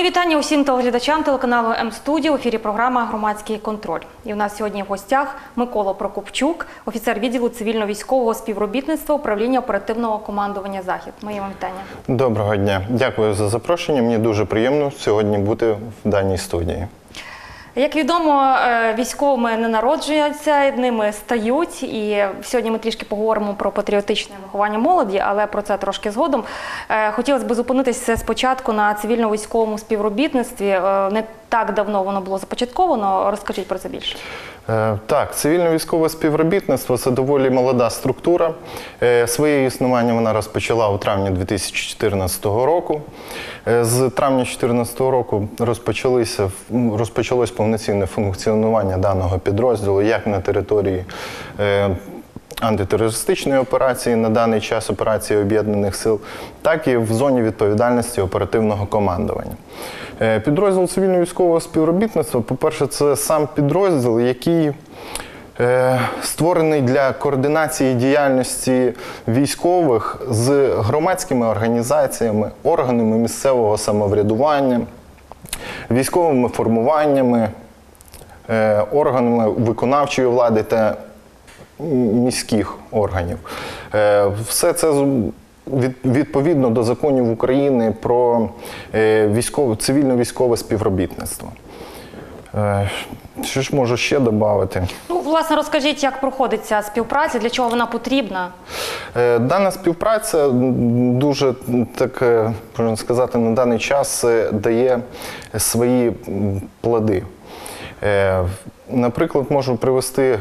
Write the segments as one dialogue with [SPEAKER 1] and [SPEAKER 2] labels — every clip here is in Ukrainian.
[SPEAKER 1] вітання усім телеглядачам телеканалу М-студіо. В ефірі програма «Громадський контроль». І у нас сьогодні в гостях Микола Прокопчук, офіцер відділу цивільно-військового співробітництва управління оперативного командування «Захід». Моє вам вітання.
[SPEAKER 2] Доброго дня. Дякую за запрошення. Мені дуже приємно сьогодні бути в даній студії.
[SPEAKER 1] Як відомо, військовими не народжуються, ними стають. І сьогодні ми трішки поговоримо про патріотичне виховання молоді, але про це трошки згодом. Хотілося б зупинитися спочатку на цивільно-військовому співробітництві. Не так давно воно було започатковано. Розкажіть про це більше.
[SPEAKER 2] Так, цивільно-військове співробітництво – це доволі молода структура. Своє існування вона розпочала у травні 2014 року. З травня 2014 року розпочалось повноцінне функціонування даного підрозділу як на території антитерористичної операції, на даний час операції Об'єднаних сил, так і в зоні відповідальності оперативного командування. Підрозділ цивільно-військового співробітництва, по-перше, це сам підрозділ, який створений для координації діяльності військових з громадськими організаціями, органами місцевого самоврядування, військовими формуваннями, органами виконавчої влади та міських органів. Все це відповідно до законів України про цивільно-військове співробітництво. Що ж можу ще додати?
[SPEAKER 1] Власне, розкажіть, як проходить ця співпраця, для чого вона потрібна?
[SPEAKER 2] Дана співпраця дуже, так можна сказати, на даний час дає свої плоди. Наприклад, можу привести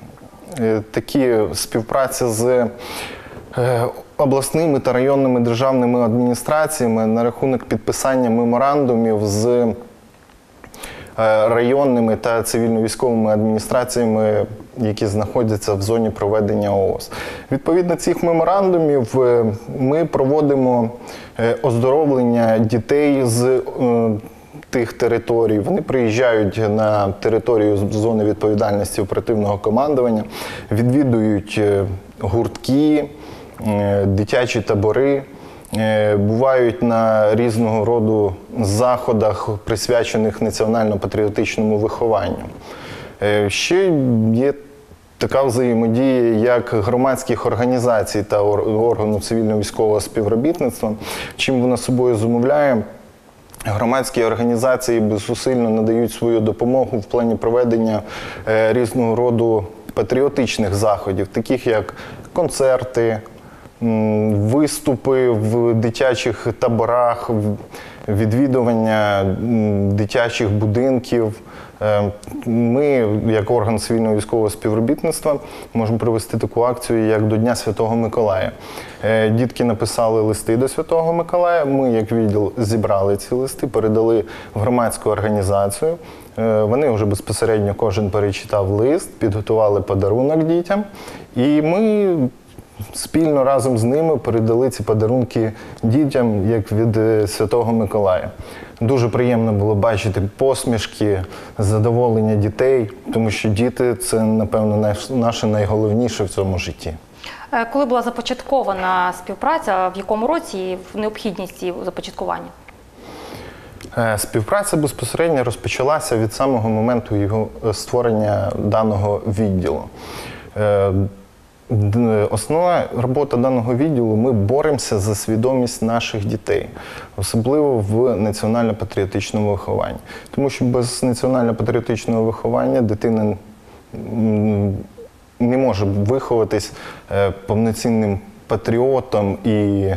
[SPEAKER 2] такі співпраці з обласними та районними державними адміністраціями на рахунок підписання меморандумів з районними та цивільно-військовими адміністраціями, які знаходяться в зоні проведення ООС. Відповідно цих меморандумів ми проводимо оздоровлення дітей з тих територій. Вони приїжджають на територію зони відповідальності оперативного командування, відвідують гуртки, дитячі табори, бувають на різного роду заходах, присвячених національно-патріотичному вихованню. Ще є така взаємодія, як громадських організацій та органу цивільно-військового співробітництва. Чим вона собою зумовляє? Громадські організації безусильно надають свою допомогу в плані проведення різного роду патріотичних заходів, таких як концерти, виступи в дитячих таборах, відвідування дитячих будинків. Ми, як орган цивільно-військового співробітництва, можемо провести таку акцію, як до Дня Святого Миколая. Дітки написали листи до Святого Миколая, ми, як відділ, зібрали ці листи, передали в громадську організацію. Вони вже безпосередньо кожен перечитав лист, підготували подарунок дітям, і ми спільно разом з ними передали ці подарунки дітям, як від Святого Миколая. Дуже приємно було бачити посмішки, задоволення дітей, тому що діти – це, напевно, наше найголовніше в цьому житті.
[SPEAKER 1] Коли була започаткована співпраця, в якому році і необхідність її започаткування?
[SPEAKER 2] Співпраця безпосередньо розпочалася від самого моменту його створення даного відділу. Основна робота даного відділу – ми боремося за свідомість наших дітей, особливо в національно-патріотичному вихованні. Тому що без національно-патріотичного виховання дитина не може виховатись повноцінним патріотом і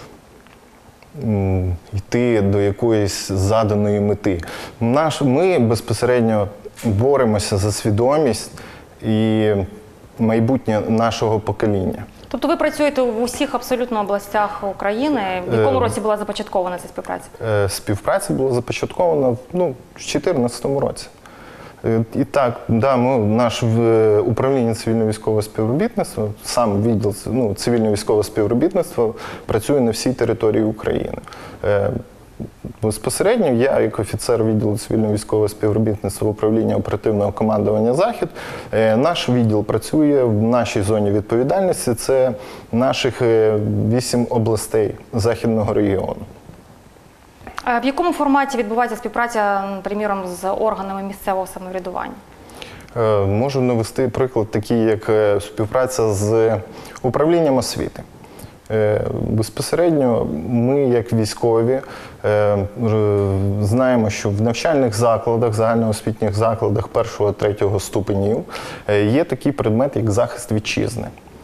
[SPEAKER 2] йти до якоїсь заданої мети. Ми безпосередньо боремося за свідомість і майбутнє нашого покоління.
[SPEAKER 1] Тобто ви працюєте в усіх абсолютно областях України. В якому році була започаткована ця співпраця?
[SPEAKER 2] Співпраця була започаткована в 2014 році. І так, наше управління цивільно-військового співробітництва, сам відділ цивільно-військового співробітництва працює на всій території України. Безпосередньо я, як офіцер відділу цивільно-військового співробітництва управління оперативного командування «Захід», наш відділ працює в нашій зоні відповідальності, це наших 8 областей Західного регіону.
[SPEAKER 1] В якому форматі відбувається співпраця, приміром, з органами місцевого самоврядування?
[SPEAKER 2] Можу навести приклад такий, як співпраця з управлінням освіти. Безпосередньо ми, як військові, знаємо, що в навчальних закладах, загальноосвітніх закладах 1-3 ступенів є такий предмет, як захист вітчизни.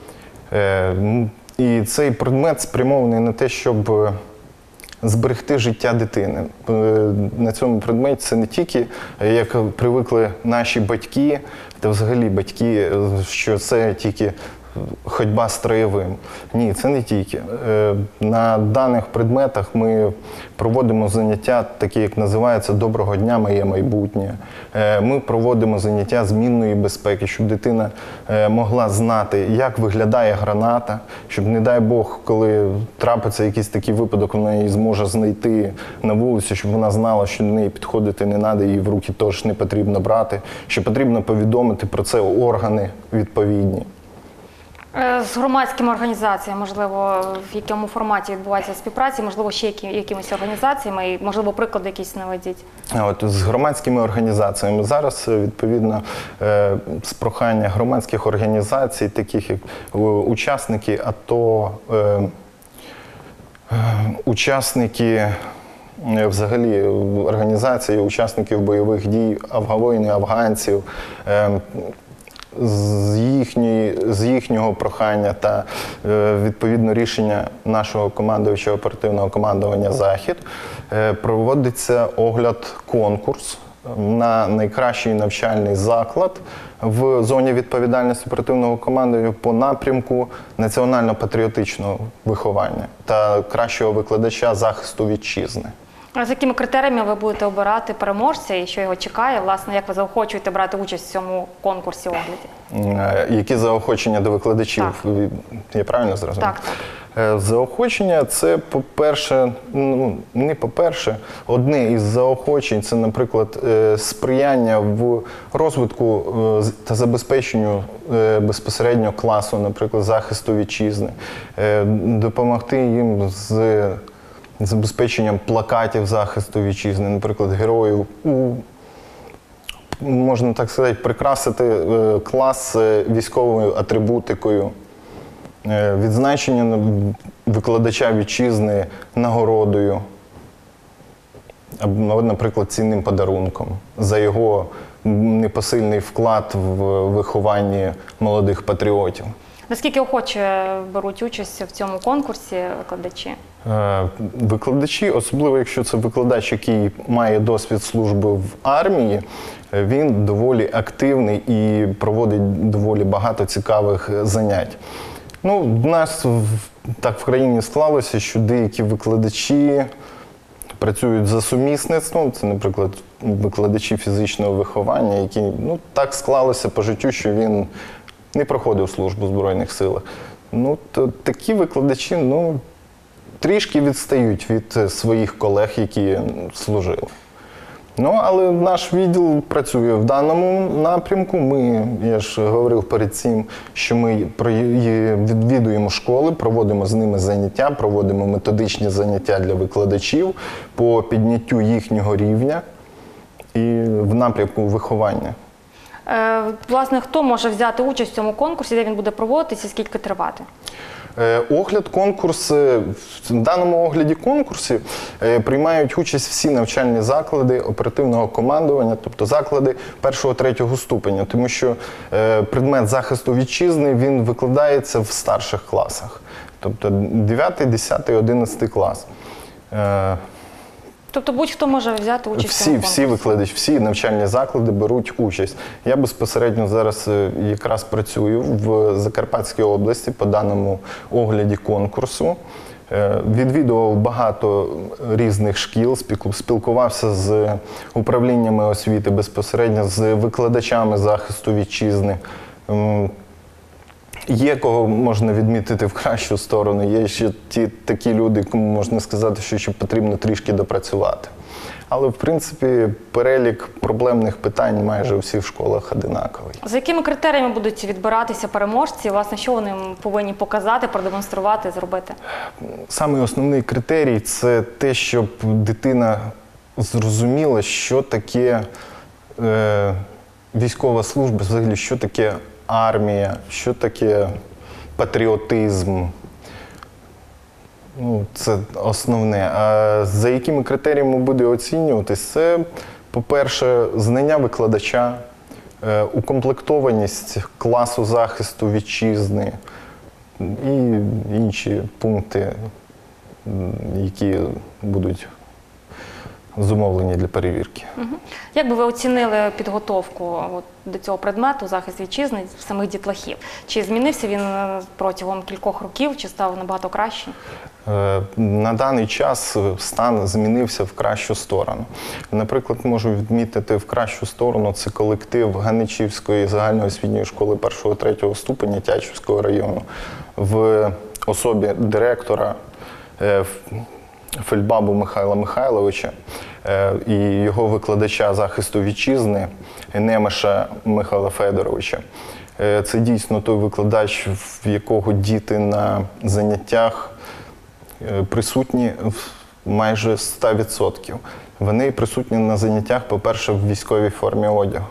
[SPEAKER 2] І цей предмет спрямований на те, щоб зберегти життя дитини. На цьому предметі це не тільки, як привикли наші батьки, та взагалі батьки, що це тільки ходьба строєвим. Ні, це не тільки. На даних предметах ми проводимо заняття, такі як називається «Доброго дня, моє майбутнє». Ми проводимо заняття змінної безпеки, щоб дитина могла знати, як виглядає граната, щоб, не дай Бог, коли трапиться якийсь такий випадок, вона її зможе знайти на вулиці, щоб вона знала, що до неї підходити не треба, її в руки теж не потрібно брати, що потрібно повідомити про це органи відповідні.
[SPEAKER 1] З громадськими організаціями, можливо, в якому форматі відбувається співпраця, можливо, ще якимись організаціями, і, можливо, приклади якісь наведіть?
[SPEAKER 2] От з громадськими організаціями зараз, відповідно, з прохання громадських організацій, таких як учасники АТО, учасники взагалі організації, учасників бойових дій, воїнів, афганців, з їхнього прохання та відповідно рішення нашого командуючого оперативного командування «Захід» проводиться огляд-конкурс на найкращий навчальний заклад в зоні відповідальності оперативного командування по напрямку національно-патріотичного виховання та кращого викладача захисту вітчизни.
[SPEAKER 1] А з якими критеріями ви будете обирати переможця і що його чекає? Власне, як ви заохочуєте брати участь в цьому конкурсі огляді?
[SPEAKER 2] Які заохочення до викладачів?
[SPEAKER 1] Так.
[SPEAKER 2] Я правильно зрозумів?
[SPEAKER 1] Так.
[SPEAKER 2] Заохочення – це, по-перше, не по-перше, одне із заохочень – це, наприклад, сприяння в розвитку та забезпеченню безпосередньо класу, наприклад, захисту вітчизни, допомогти їм з забезпеченням плакатів захисту вітчизни, наприклад, героїв, можна так сказати, прикрасити клас військовою атрибутикою, відзначення викладача вітчизни нагородою, або, наприклад, цінним подарунком за його непосильний вклад в вихованні молодих патріотів.
[SPEAKER 1] Наскільки охоче беруть участь в цьому конкурсі викладачі?
[SPEAKER 2] Викладачі, особливо якщо це викладач, який має досвід служби в армії, він доволі активний і проводить доволі багато цікавих занять. Ну, в нас так в країні склалося, що деякі викладачі працюють за сумісництвом. Це, наприклад, викладачі фізичного виховання, які, так склалося по життю, що він не проходив службу в Збройних силах. То такі викладачі, трішки відстають від своїх колег, які служили. Але наш відділ працює в даному напрямку. Я ж говорив перед цим, що ми відвідуємо школи, проводимо з ними заняття, проводимо методичні заняття для викладачів по підняттю їхнього рівня і в напрямку виховання.
[SPEAKER 1] Власне, хто може взяти участь в цьому конкурсі, де він буде проводитися і скільки тривати?
[SPEAKER 2] Огляд-конкурс, в даному огляді конкурсі приймають участь всі навчальні заклади оперативного командування, тобто заклади 1-3 ступеня, тому що предмет захисту вітчизни, він викладається в старших класах, тобто 9, 10, 11 клас.
[SPEAKER 1] Тобто будь-хто може взяти участь в цьому конкурсі?
[SPEAKER 2] Всі викладачі, всі навчальні заклади беруть участь. Я безпосередньо зараз якраз працюю в Закарпатській області по даному огляді конкурсу. Відвідував багато різних шкіл, спілкувався з управліннями освіти, безпосередньо з викладачами захисту вітчизни. Є кого можна відмітити в кращу сторону, є ще такі люди, кому можна сказати, що ще потрібно трішки допрацювати. Але, в принципі, перелік проблемних питань майже у всіх школах одинаковий.
[SPEAKER 1] За якими критеріями будуть відбиратися переможці? Власне, що вони повинні показати, продемонструвати, зробити?
[SPEAKER 2] Самий основний критерій – це те, щоб дитина зрозуміла, що таке військова служба, взагалі, що таке армія, що таке патріотизм. Ну, це основне. А за якими критеріями буде оцінюватись? Це, по-перше, знання викладача, укомплектованість класу захисту вітчизни і інші пункти, які будуть зумовлені для перевірки.
[SPEAKER 1] Як би ви оцінили підготовку до цього предмету, захист вітчизни, самих дітлахів? Чи змінився він протягом кількох років, чи став набагато кращий?
[SPEAKER 2] На даний час стан змінився в кращу сторону. Наприклад, можу відмітити в кращу сторону це колектив Ганичівської загальноосвітньої школи 1-3 ступеня Тячівського району в особі директора Фельдбабу Михайла Михайловича і його викладача захисту вітчизни Немеша Михайла Федоровича. Це дійсно той викладач, в якого діти на заняттях присутні майже 100%. Вони присутні на заняттях, по-перше, в військовій формі одягу.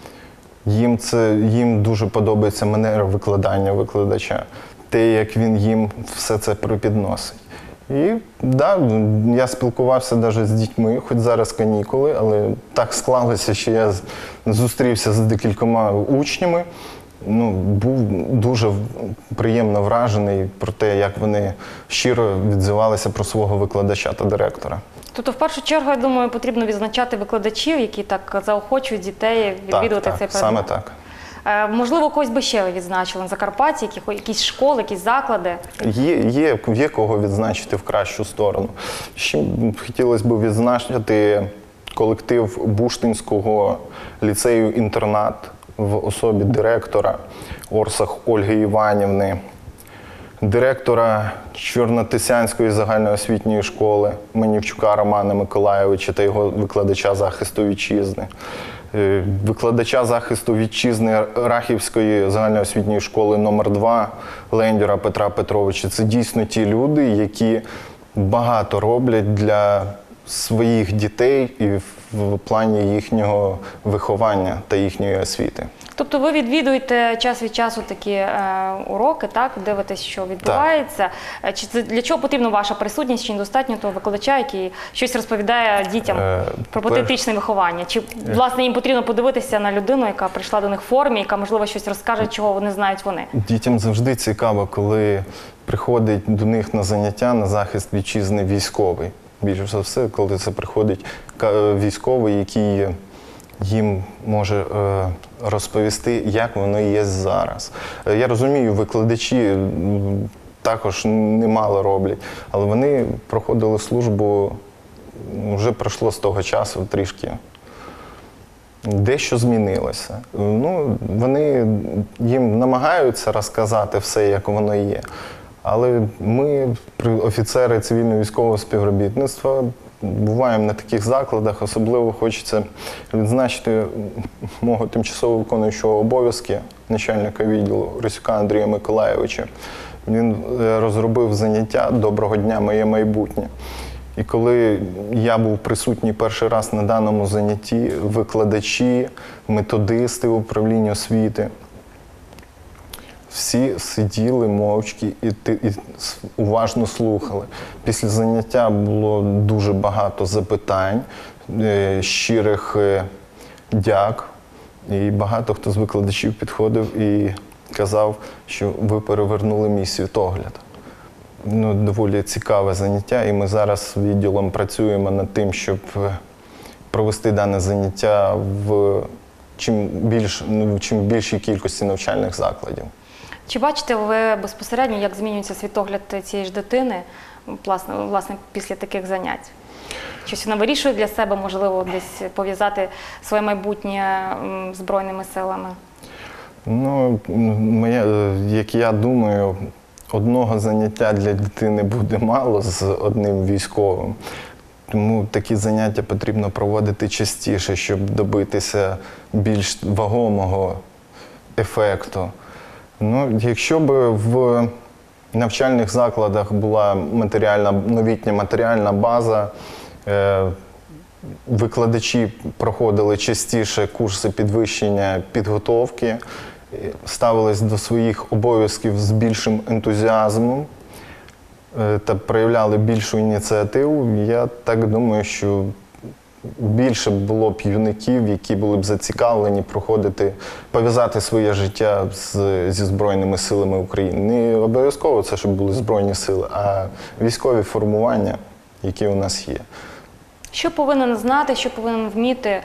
[SPEAKER 2] Їм дуже подобається манера викладання викладача, те, як він їм все це припідносить. І да, я спілкувався навіть з дітьми, хоч зараз канікули, але так склалося, що я зустрівся з декількома учнями. Ну, був дуже приємно вражений про те, як вони щиро відзивалися про свого викладача та директора.
[SPEAKER 1] Тобто, в першу чергу, я думаю, потрібно відзначати викладачів, які так заохочують дітей відвідувати цей предмет.
[SPEAKER 2] Саме так.
[SPEAKER 1] Можливо, когось би ще ви відзначили на Закарпатті, якісь школи, якісь заклади?
[SPEAKER 2] Є кого відзначити в кращу сторону. Ще хотілося б відзначити колектив Буштинського ліцею-інтернат в особі директора Орсах Ольги Іванівни, директора Чорнотисянської загальноосвітньої школи Менівчука Романа Миколайовича та його викладача захисту вітчизни, викладача захисту вітчизни Рахівської загальноосвітньої школи номер 2 Лендюра Петра Петровича. Це дійсно ті люди, які багато роблять для своїх дітей і в плані їхнього виховання та їхньої освіти.
[SPEAKER 1] Тобто ви відвідуєте час від часу такі уроки, так? Дивитесь, що відбувається. Так. Чи це, для чого потрібна ваша присутність, чи недостатньо того викладача, який щось розповідає дітям про патріотичне виховання? Чи, власне, їм потрібно подивитися на людину, яка прийшла до них в формі, яка, можливо, щось розкаже, чого вони знають вони? Дітям
[SPEAKER 2] завжди цікаво, коли приходить до них на заняття на захист вітчизни військовий. Більше за все, коли це приходить військовий, який їм може розповісти, як воно є зараз. Я розумію, викладачі також немало роблять, але вони проходили службу, вже пройшло з того часу трішки. Дещо змінилося. Ну, вони їм намагаються розказати все, як воно є. Але ми, офіцери цивільно-військового співробітництва, буваємо на таких закладах. Особливо хочеться відзначити мого тимчасово виконуючого обов'язки начальника відділу Рисюка Андрія Миколайовича. Він розробив заняття «Доброго дня, моє майбутнє». І коли я був присутній перший раз на даному занятті, викладачі, методисти управління освіти, всі сиділи мовчки і уважно слухали. Після заняття було дуже багато запитань, щирих дяк. І багато хто з викладачів підходив і казав, що ви перевернули мій світогляд. Ну, доволі цікаве заняття, і ми зараз відділом працюємо над тим, щоб провести дане заняття в чим більшій кількості навчальних закладів.
[SPEAKER 1] Чи бачите ви безпосередньо, як змінюється світогляд цієї ж дитини, власне, після таких занять? Щось вона вирішує для себе, можливо, десь пов'язати своє майбутнє Збройними силами?
[SPEAKER 2] Ну, як я думаю, одного заняття для дитини буде мало з одним військовим. Тому такі заняття потрібно проводити частіше, щоб добитися більш вагомого ефекту. Ну, якщо б в навчальних закладах була новітня матеріальна база, викладачі проходили частіше курси підвищення підготовки, ставились до своїх обов'язків з більшим ентузіазмом та проявляли більшу ініціативу, я так думаю, що більше було б юнаків, які були б зацікавлені пов'язати своє життя зі Збройними силами України. Не обов'язково це, щоб були Збройні сили, а військові формування, які у нас є.
[SPEAKER 1] Що повинен знати, що повинен вміти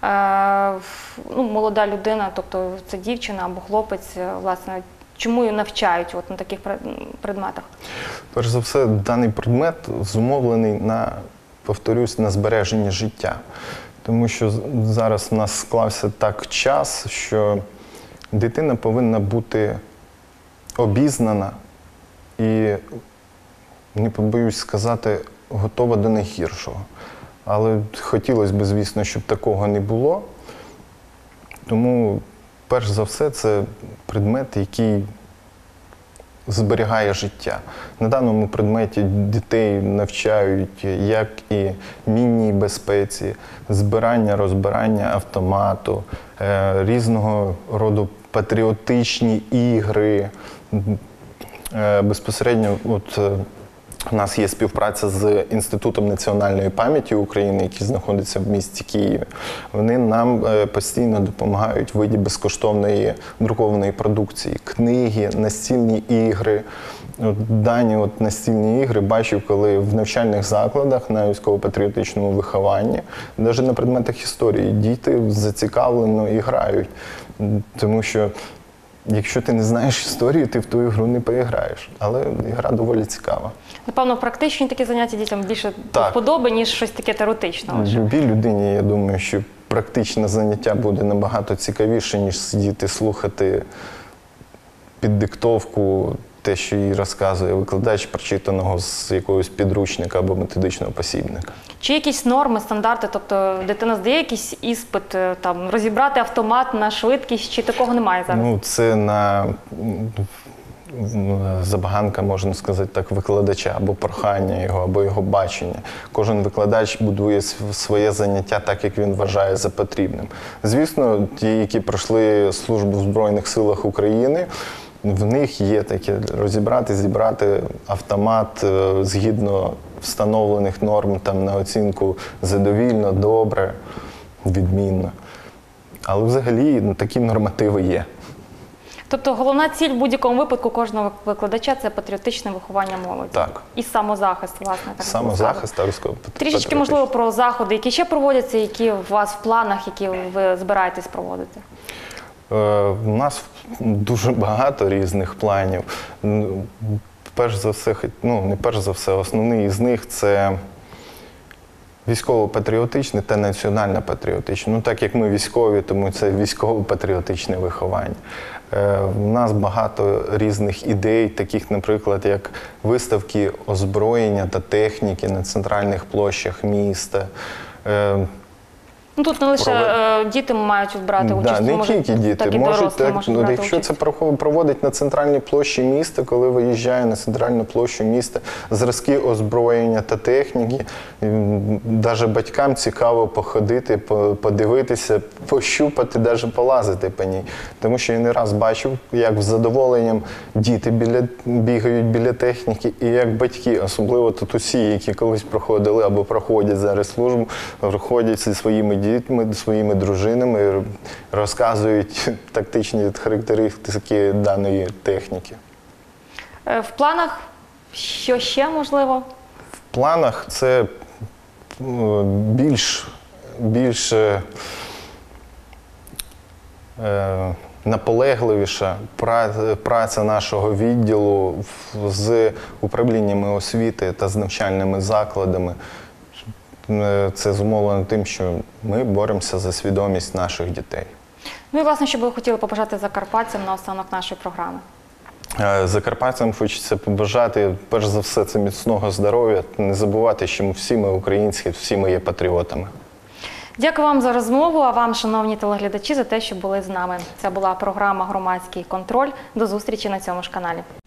[SPEAKER 1] молода людина, тобто це дівчина або хлопець, власне, чому її навчають на таких предметах?
[SPEAKER 2] Перш за все, даний предмет зумовлений повторюсь, на збереження життя. Тому що зараз в нас склався так час, що дитина повинна бути обізнана і, не побоюсь сказати, готова до найгіршого. Але хотілося б, звісно, щоб такого не було. Тому, перш за все, це предмет, який зберігає життя. На даному предметі дітей навчають як і мінній безпеці, збирання, розбирання автомату, різного роду патріотичні ігри. Безпосередньо у нас є співпраця з Інститутом національної пам'яті України, який знаходиться в місті Києві. Вони нам постійно допомагають в виді безкоштовної друкованої продукції. Книги, настільні ігри. Дані настільні ігри бачив, коли в навчальних закладах на військово-патріотичному вихованні, навіть на предметах історії, діти зацікавлено і грають. Тому що якщо ти не знаєш історію, ти в ту ігру не поіграєш. Але гра доволі цікава.
[SPEAKER 1] Напевно, практичні такі заняття дітям більше вподоби, ніж щось таке теоретичне.
[SPEAKER 2] Любій людині, я думаю, що практичне заняття буде набагато цікавіше, ніж сидіти, слухати під диктовку те, що їй розказує викладач, прочитаного з якогось підручника або методичного посібника.
[SPEAKER 1] Чи якісь норми, стандарти, тобто дитина здає якийсь іспит, розібрати автомат на швидкість, чи такого немає зараз?
[SPEAKER 2] Це забаганка, можна сказати так, викладача, або прохання його, або його бачення. Кожен викладач будує своє заняття так, як він вважає за потрібним. Звісно, ті, які пройшли службу в Збройних силах України, в них є таке розібрати, зібрати автомат згідно встановлених норм на оцінку задовільно, добре, відмінно. Але взагалі такі нормативи є.
[SPEAKER 1] Тобто головна ціль в будь-якому випадку кожного викладача – це патріотичне виховання молоді.
[SPEAKER 2] Так.
[SPEAKER 1] І самозахист, власне.
[SPEAKER 2] Самозахист та військово-патріотичний.
[SPEAKER 1] Трішечки, можливо, про заходи, які ще проводяться, які у вас в планах, які ви збираєтесь проводити?
[SPEAKER 2] У нас дуже багато різних планів. Перш за все, не перш за все, основний із них – це військово-патріотичне та національно-патріотичне. Так як ми військові, тому це військово-патріотичне виховання. У нас багато різних ідей, таких, наприклад, як виставки озброєння та техніки на центральних площах міста.
[SPEAKER 1] Тут не лише діти мають брати участь,
[SPEAKER 2] не тільки діти.
[SPEAKER 1] Так і дорослі можуть брати
[SPEAKER 2] якщо
[SPEAKER 1] участь.
[SPEAKER 2] це проводить на центральній площі міста, коли виїжджає на центральну площу міста, зразки озброєння та техніки, навіть батькам цікаво походити, подивитися, пощупати, навіть полазити по ній. Тому що я не раз бачив, як з задоволенням діти бігають біля техніки, і як батьки, особливо татусі, які колись проходили або проходять зараз службу, проходять зі своїми дітьми, своїми дружинами, розказують тактичні характеристики даної техніки.
[SPEAKER 1] В планах що ще можливо?
[SPEAKER 2] В планах це більш наполегливіша праця нашого відділу з управліннями освіти та з навчальними закладами. Це зумовлено тим, що ми боремося за свідомість наших дітей.
[SPEAKER 1] Ну і, власне, що би ви хотіли побажати закарпатцям на останок нашої програми?
[SPEAKER 2] Закарпатцям хочеться побажати, перш за все, це міцного здоров'я. Не забувати, що всі ми українські, всі ми є патріотами.
[SPEAKER 1] Дякую вам за розмову, а вам, шановні телеглядачі, за те, що були з нами. Це була програма «Громадський контроль». До зустрічі на цьому ж каналі.